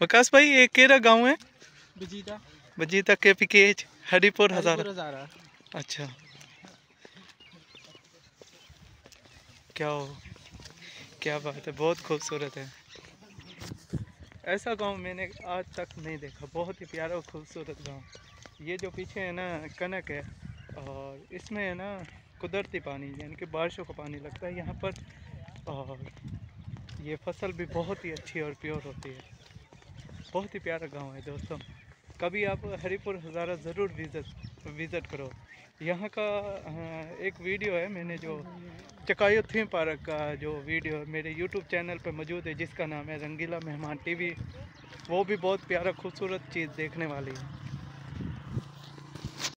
विकास भाई ये केरा गांव है? बजीता। बजीता KPKH हरिपुर हजारा। अच्छा, क्या बात है, बहुत खूबसूरत है। ऐसा गांव मैंने आज तक नहीं देखा, बहुत ही प्यारा और खूबसूरत गांव। ये जो पीछे है ना कनक है, और इसमें है ना कुदरती पानी यानी कि बारिशों का पानी लगता है यहाँ पर, और ये फसल भी बहुत ही अच्छी और प्योर होती है। बहुत ही प्यारा गांव है दोस्तों, कभी आप हरिपुर हज़ारा ज़रूर विज़िट करो। यहाँ का एक वीडियो है, मैंने जो चकायो थीम पार्क का जो वीडियो मेरे YouTube चैनल पर मौजूद है, जिसका नाम है रंगीला मेहमान TV। वो भी बहुत प्यारा खूबसूरत चीज़ देखने वाली है।